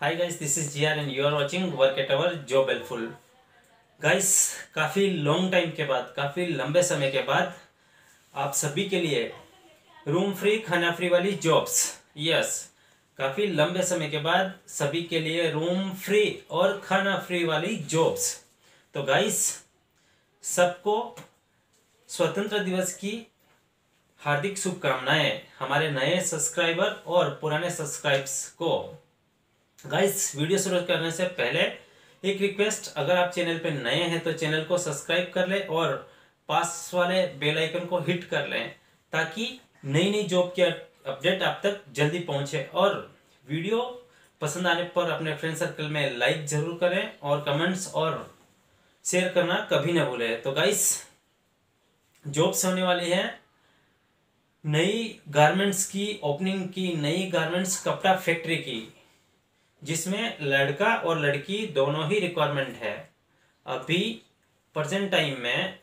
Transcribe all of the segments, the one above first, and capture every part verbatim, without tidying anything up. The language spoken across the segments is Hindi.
Hi guys, this is G R and you are watching work at our job helpful. Guys, काफ़ी लॉन्ग टाइम के बाद, काफ़ी लंबे समय के बाद आप सभी के लिए रूम फ्री खाना फ्री वाली जॉब्स। यस, काफ़ी लंबे समय के बाद सभी के लिए रूम फ्री और खाना फ्री वाली जॉब्स। तो गाइस, सबको स्वतंत्र दिवस की हार्दिक शुभकामनाएं हमारे नए सब्सक्राइबर और पुराने सब्सक्राइबर्स को। गाइस, वीडियो शुरू करने से पहले एक रिक्वेस्ट, अगर आप चैनल पे नए हैं तो चैनल को सब्सक्राइब कर लें और पास वाले बेल आइकन को हिट कर लें ताकि नई नई जॉब की अपडेट आप तक जल्दी पहुंचे। और वीडियो पसंद आने पर अपने फ्रेंड सर्कल में लाइक जरूर करें और कमेंट्स और शेयर करना कभी ना भूलें। तो गाइस, जॉब्स होने वाली है नई गारमेंट्स की ओपनिंग की, नई गारमेंट्स कपड़ा फैक्ट्री की, जिसमें लड़का और लड़की दोनों ही रिक्वायरमेंट है। अभी प्रेजेंट टाइम में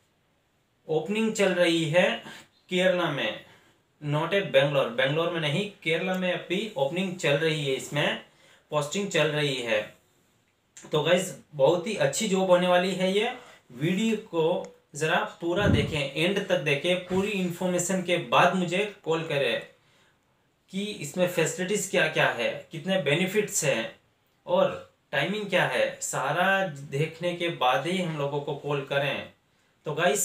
ओपनिंग चल रही है केरला में, नॉट ए बेंगलोर, बेंगलोर में नहीं, केरला में अभी ओपनिंग चल रही है, इसमें पोस्टिंग चल रही है। तो गाइज, बहुत ही अच्छी जॉब होने वाली है ये। वीडियो को जरा पूरा देखें, एंड तक देखें, पूरी इंफॉर्मेशन के बाद मुझे कॉल करें कि इसमें फैसिलिटीज क्या क्या है, कितने बेनिफिट्स हैं और टाइमिंग क्या है, सारा देखने के बाद ही हम लोगों को कॉल करें। तो गाइस,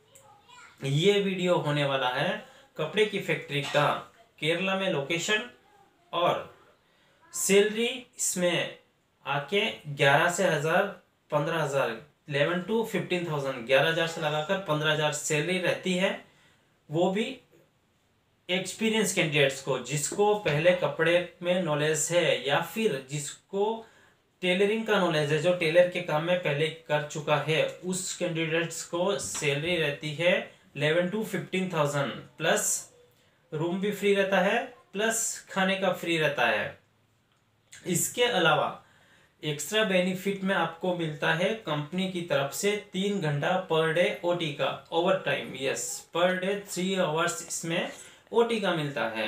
ये वीडियो होने वाला है कपड़े की फैक्ट्री का, केरला में लोकेशन, और सैलरी इसमें आके ग्यारह से हजार पंद्रह हजार इलेवन टू फिफ्टीन थाउजेंड ग्यारह हजार से लगाकर पंद्रह हजार सैलरी रहती है। वो भी एक्सपीरियंस कैंडिडेट्स को, जिसको पहले कपड़े में नॉलेज है या फिर जिसको टेलरिंग का नॉलेज है, जो टेलर के काम में पहले कर चुका है, उस कैंडिडेट्स को सैलरी रहती है eleven to fifteen thousand plus room भी फ्री रहता है, प्लस खाने का फ्री रहता है। इसके अलावा एक्स्ट्रा बेनिफिट में आपको मिलता है कंपनी की तरफ से तीन घंटा पर डे ओटी का, overtime. Yes, per day three hours इसमें ओटी का मिलता है।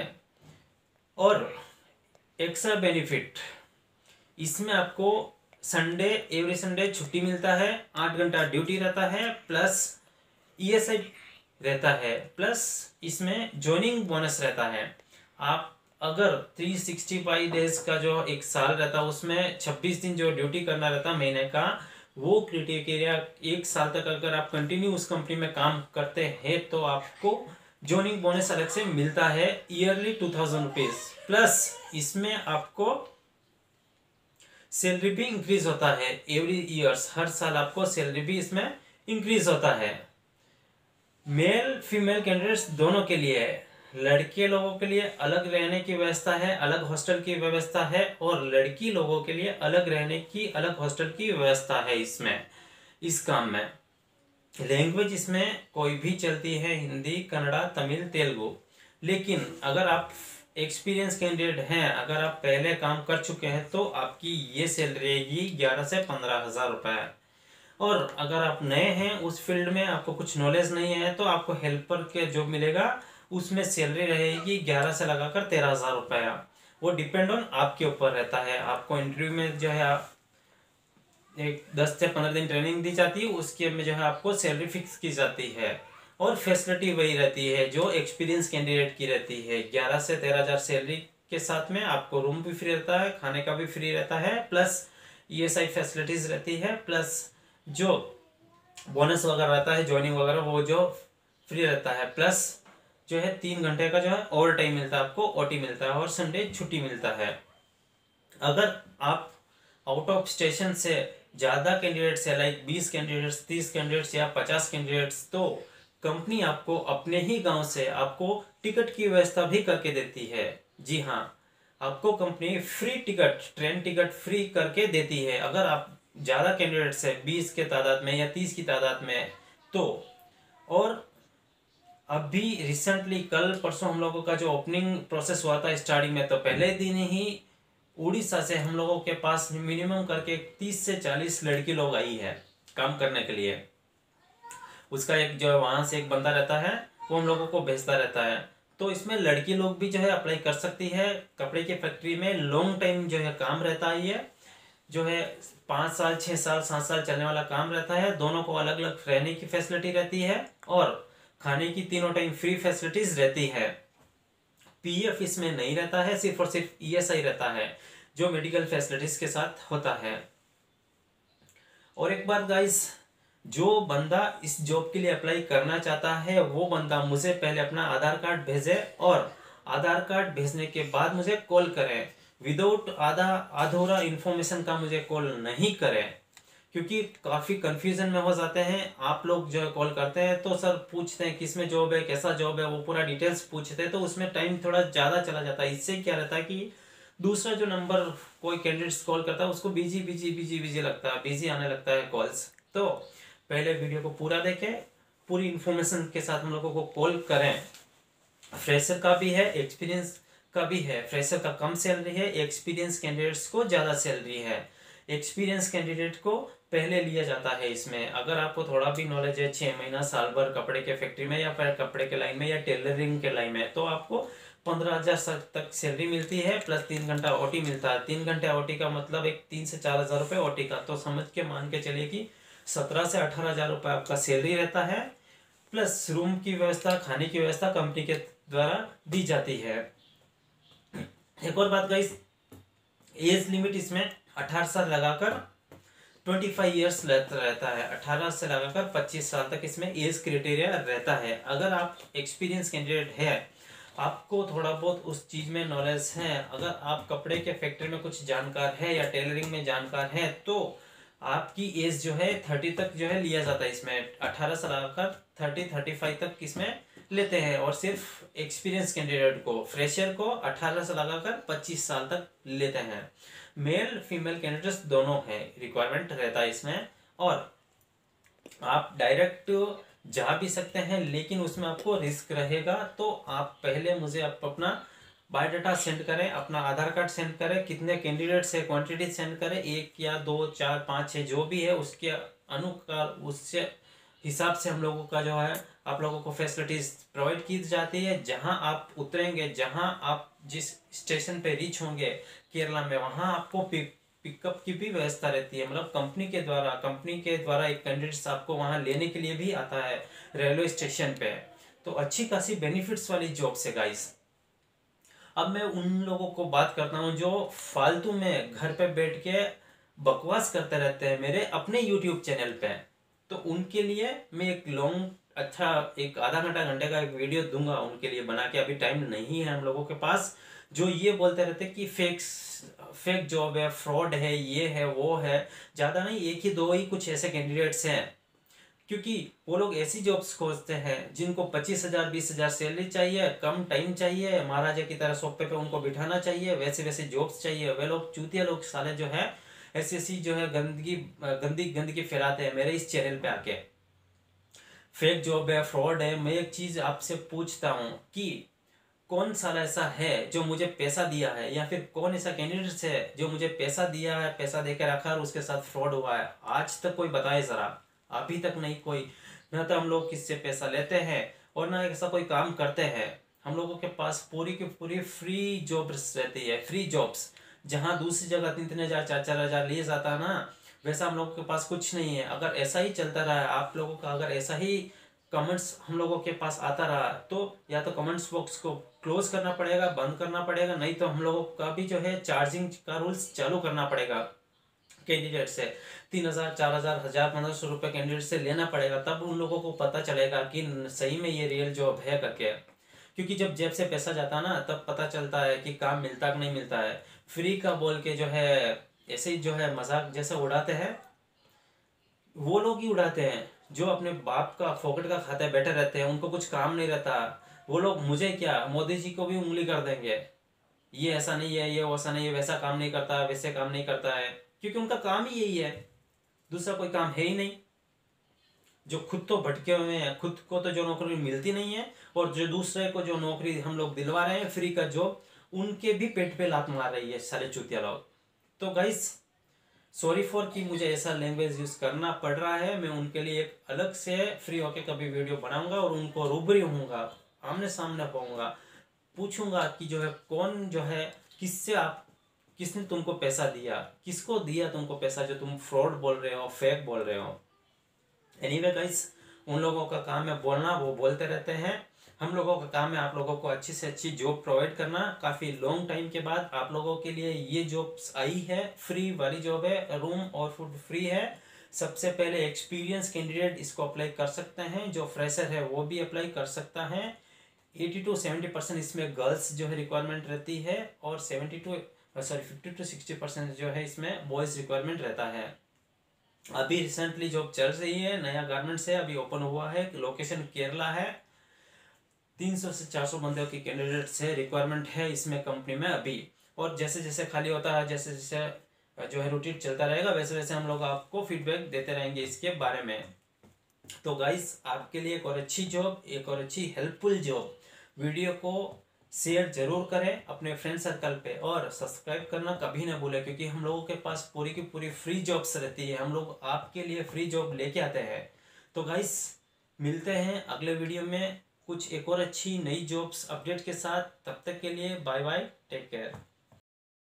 और एक्स्ट्रा बेनिफिट इसमें आपको संडे, एवरी संडे छुट्टी मिलता है, आठ घंटा ड्यूटी रहता है, प्लस ईएसआई रहता है, प्लस इसमें ज्वाइनिंग बोनस रहता है। आप अगर तीन सौ पैंसठ डेज का जो एक साल रहता है, उसमें छब्बीस दिन जो ड्यूटी करना रहता महीने का, वो क्राइटेरिया एक साल तक अगर आप कंटिन्यू उस कंपनी में काम करते हैं तो आपको ज्वाइनिंग बोनस अलग से मिलता है, yearly two thousand rupees. Plus इसमें आपको सैलरी भी इंक्रीज होता है एवरी ईयर्स, हर साल आपको सैलरी भी इसमें इंक्रीज होता है। मेल फीमेल कैंडिडेट्स दोनों के लिए है। लड़के लोगों के लिए अलग रहने की व्यवस्था है, अलग हॉस्टल की व्यवस्था है, और लड़की लोगों के लिए अलग रहने की, अलग हॉस्टल की व्यवस्था है इसमें, इस काम में। लैंग्वेज इसमें कोई भी चलती है, हिंदी, कन्नड़ा, तमिल, तेलुगु। लेकिन अगर आप एक्सपीरियंस कैंडिडेट हैं, अगर आप पहले काम कर चुके हैं, तो आपकी ये सैलरी रहेगी ग्यारह से पंद्रह हजार रुपए। और अगर आप नए हैं उस फील्ड में, आपको कुछ नॉलेज नहीं है, तो आपको हेल्पर के जॉब मिलेगा, उसमें सैलरी रहेगी ग्यारह से लगाकर तेरह हजार रुपया। वो डिपेंड ऑन आपके ऊपर रहता है। आपको इंटरव्यू में जो है आप एक दस से पंद्रह दिन ट्रेनिंग दी जाती है, उसके में जो है आपको सैलरी फिक्स की जाती है, और फैसिलिटी वही रहती है जो एक्सपीरियंस कैंडिडेट की रहती है। ग्यारह से तेरह हजार सैलरी के साथ में आपको रूम भी फ्री रहता है, खाने का भी फ्री रहता है, प्लस ईएसआई फैसिलिटीज रहती है, प्लस जो बोनस वगैरह रहता है, ज्वाइनिंग वगैरह, वो जो फ्री रहता है, प्लस जो है तीन घंटे का जो है ओवर टाइम मिलता है, आपको ओटी मिलता है, और संडे छुट्टी मिलता है। अगर आप आउट ऑफ स्टेशन से ज्यादा कैंडिडेट्स है, लाइक बीस कैंडिडेट्स, तीस कैंडिडेट्स या पचास कैंडिडेट्स, तो कंपनी आपको अपने ही गांव से आपको टिकट की व्यवस्था भी करके देती है। जी हाँ, आपको company free ticket, train ticket free करके देती है अगर आप ज्यादा कैंडिडेट्स है, बीस के तादाद में या तीस की तादाद में। तो और अभी रिसेंटली कल परसों हम लोगों का जो ओपनिंग प्रोसेस हुआ था स्टार्टिंग में, तो पहले दिन ही उड़ीसा से हम लोगों के पास मिनिमम करके तीस से चालीस लड़की लोग आई है काम करने के लिए। उसका एक जो वहां से एक बंदा रहता है, वो हम लोगों को भेजता रहता है। तो इसमें लड़की लोग भी जो है अप्लाई कर सकती है। कपड़े की फैक्ट्री में लॉन्ग टाइम जो है काम रहता है, ये जो है पाँच साल छः साल सात साल चलने वाला काम रहता है। दोनों को अलग अलग रहने की फैसिलिटी रहती है और खाने की तीनों टाइम फ्री फैसिलिटीज रहती है। पीएफ इसमें नहीं रहता है, सिर्फ और सिर्फ ईएसआई रहता है जो मेडिकल फैसिलिटीज के साथ होता है। और एक बात गाइस, जो बंदा इस जॉब के लिए अप्लाई करना चाहता है वो बंदा मुझे पहले अपना आधार कार्ड भेजे और आधार कार्ड भेजने के बाद मुझे कॉल करें। विदाउट आधा अधूरा इन्फॉर्मेशन का मुझे कॉल नहीं करें, क्योंकि काफ़ी कंफ्यूजन में हो जाते हैं। आप लोग जो है कॉल करते हैं तो सर पूछते हैं किस में जॉब है, कैसा जॉब है, वो पूरा डिटेल्स पूछते हैं, तो उसमें टाइम थोड़ा ज़्यादा चला जाता है। इससे क्या रहता है कि दूसरा जो नंबर कोई कैंडिडेट्स कॉल करता है उसको बिजी बिजी बिजी बिजी लगता है, बिजी आने लगता है कॉल्स। तो पहले वीडियो को पूरा देखें, पूरी इन्फॉर्मेशन के साथ हम लोगों को कॉल करें। फ्रेशर का भी है, एक्सपीरियंस का भी है। फ्रेशर का कम सैलरी है, एक्सपीरियंस कैंडिडेट्स को ज़्यादा सैलरी है। एक्सपीरियंस कैंडिडेट को पहले लिया जाता है इसमें। अगर आपको थोड़ा भी नॉलेज है, छः महीना साल भर कपड़े के फैक्ट्री में या फिर कपड़े के लाइन में या टेलरिंग के लाइन में, तो आपको पंद्रह हजार तक सैलरी मिलती है, प्लस तीन घंटा ओटी मिलता है। तीन घंटे ओटी का मतलब एक तीन से चार हजार रुपये ओटी का, तो समझ के मान के चलिए कि सत्रह से अठारह हजार रुपये आपका सैलरी रहता है, प्लस रूम की व्यवस्था, खाने की व्यवस्था कंपनी के द्वारा दी जाती है। एक और बात गाइस, एज लिमिट इसमें अठारह साल लगाकर पच्चीस ईयर्स रहता है। अठारह से लगाकर पच्चीस साल तक इसमें एज क्राइटेरिया रहता है। अगर आप एक्सपीरियंस कैंडिडेट है, आपको थोड़ा बहुत उस चीज़ में नॉलेज है, अगर आप कपड़े के फैक्ट्री में कुछ जानकार है या टेलरिंग में जानकार है, तो आपकी एज जो है थर्टी तक जो है लिया जाता है। इसमें अठारह से लगाकर थर्टी थर्टी फाइव तक इसमें लेते हैं। और सिर्फ एक्सपीरियंस कैंडिडेट को, फ्रेशर को अठारह से लगाकर पच्चीस साल तक लेते हैं। मेल फीमेल कैंडिडेट्स दोनों हैं, रिक्वायरमेंट रहता है इसमें। और आप डायरेक्ट जा भी सकते हैं, लेकिन उसमें आपको रिस्क रहेगा। तो आप पहले मुझे आप अपना बायोडाटा सेंड करें, अपना आधार कार्ड सेंड करें, कितने कैंडिडेट्स है क्वांटिटी सेंड करें, एक या दो चार पाँच छः जो भी है उसके अनुसार, उससे हिसाब से हम लोगों का जो है आप लोगों को फैसिलिटीज प्रोवाइड की जाती है। जहां आप उतरेंगे, जहां आप जिस स्टेशन पे रीच होंगे केरला में, वहां आपको पिक पिकअप की भी व्यवस्था रहती है। मतलब कंपनी के द्वारा कंपनी के द्वारा एक कैंडिडेट्स आपको वहां लेने के लिए भी आता है रेलवे स्टेशन पे। तो अच्छी खासी बेनिफिट्स वाली जॉब से गाइस। अब मैं उन लोगों को बात करता हूँ जो फालतू में घर पे बैठ के बकवास करते रहते हैं मेरे अपने यूट्यूब चैनल पे। तो उनके लिए मैं एक लॉन्ग अच्छा एक आधा घंटा घंटे का एक वीडियो दूंगा उनके लिए बना के। अभी टाइम नहीं है हम लोगों के पास, जो ये बोलते रहते कि फेक फेक जॉब है, फ्रॉड है, ये है वो है। ज़्यादा नहीं, एक ही दो ही कुछ ऐसे कैंडिडेट्स हैं, क्योंकि वो लोग ऐसी जॉब्स खोजते हैं जिनको पच्चीस हजार बीस हजार सैलरी चाहिए, कम टाइम चाहिए, महाराजा की तरह सोफे पे उनको बिठाना चाहिए, वैसे वैसे जॉब्स चाहिए। वे लोग चूतिया लोग साले जो है ऐसी ऐसी जो है गंदगी गंदी गंदगी फैलाते हैं मेरे इस चैनल पे आके। फेक जॉब है, फ्रॉड है। मैं एक चीज आपसे पूछता हूँ कि कौन साला ऐसा है जो मुझे पैसा दिया है, या फिर कौन ऐसा कैंडिडेट है जो मुझे पैसा दिया है, पैसा देकर रखा और उसके साथ फ्रॉड हुआ है? आज तक कोई बताए जरा, अभी तक नहीं कोई। न तो हम लोग किससे पैसा लेते हैं और ना ऐसा कोई काम करते हैं। हम लोगों के पास पूरी की पूरी फ्री जॉब्स रहती है, फ्री जॉब्स। जहाँ दूसरी जगह तीन तीन हजार चार चार हजार लिए जाता है ना, वैसा हम लोगों के पास कुछ नहीं है। अगर ऐसा ही चलता रहा, आप लोगों का अगर ऐसा ही कमेंट्स हम लोगों के पास आता रहा, तो या तो कमेंट्स बॉक्स को क्लोज करना पड़ेगा, बंद करना पड़ेगा, नहीं तो हम लोगों का भी जो है चार्जिंग का रूल्स चालू करना पड़ेगा। कैंडिडेट से तीन हजार चार हजार हजार पंद्रह सौ रुपये कैंडिडेट से लेना पड़ेगा, तब उन लोगों को पता चलेगा कि सही में ये रियल जॉब है करके। क्योंकि जब जेब से पैसा जाता ना, तब पता चलता है कि काम मिलता कि नहीं मिलता है। फ्री का बोल के जो है ऐसे ही जो है मजाक जैसे उड़ाते हैं, वो लोग ही उड़ाते हैं जो अपने बाप का फोकट का खाते बैठे रहते हैं, उनको कुछ काम नहीं रहता। वो लोग मुझे क्या, मोदी जी को भी उंगली कर देंगे, ये ऐसा नहीं है, ये वैसा नहीं है, वैसा काम नहीं करता है, वैसे काम नहीं करता है, क्योंकि उनका काम ही यही है, दूसरा कोई काम है ही नहीं। जो खुद तो भटके हुए हैं, खुद को तो जो नौकरी मिलती नहीं है, और जो दूसरे को जो नौकरी हम लोग दिलवा रहे हैं फ्री का जॉब, उनके भी पेट पे लात मार रही है साले चूतिया लोग। तो गाइस सॉरी फॉर कि मुझे ऐसा लैंग्वेज यूज करना पड़ रहा है। मैं उनके लिए एक अलग से फ्री होके कभी वीडियो बनाऊंगा और उनको रूबरू होऊंगा, आमने सामने पाऊंगा। पूछूंगा कि जो है कौन जो है किससे आप किसने तुमको पैसा दिया, किसको दिया तुमको पैसा जो तुम फ्रॉड बोल रहे हो, फेक बोल रहे हो। एनीवे गाइस, उन लोगों का काम है बोलना, वो बोलते रहते हैं। हम लोगों का काम है आप लोगों को अच्छी से अच्छी जॉब प्रोवाइड करना। काफ़ी लॉन्ग टाइम के बाद आप लोगों के लिए ये जॉब्स आई है, फ्री वाली जॉब है, रूम और फूड फ्री है। सबसे पहले एक्सपीरियंस कैंडिडेट इसको अप्लाई कर सकते हैं, जो फ्रेशर है वो भी अप्लाई कर सकता है। एटी टू सेवेंटी परसेंट इसमें गर्ल्स जो है रिक्वायरमेंट रहती है, और seventy to sorry fifty to sixty percent जो है इसमें बॉयज़ रिक्वायरमेंट रहता है। अभी रिसेंटली जॉब चल रही है, नया गारमेंट्स है, अभी ओपन हुआ है, लोकेशन केरला है। तीन सौ से चार सौ बंदों की कैंडिडेट से रिक्वायरमेंट है इसमें कंपनी में अभी। और जैसे जैसे खाली होता है, जैसे जैसे जो है रूटीन चलता रहेगा, वैसे वैसे हम लोग आपको फीडबैक देते रहेंगे इसके बारे में। तो गाइस, आपके लिए एक और अच्छी जॉब, एक और अच्छी हेल्पफुल जॉब, वीडियो को शेयर जरूर करें अपने फ्रेंड सर्कल पे, और सब्सक्राइब करना कभी ना भूलें, क्योंकि हम लोगों के पास पूरी की पूरी फ्री जॉब्स रहती है। हम लोग आपके लिए फ्री जॉब लेके आते हैं। तो गाइस, मिलते हैं अगले वीडियो में कुछ एक और अच्छी नई जॉब्स अपडेट के साथ। तब तक के लिए बाय बाय, टेक केयर।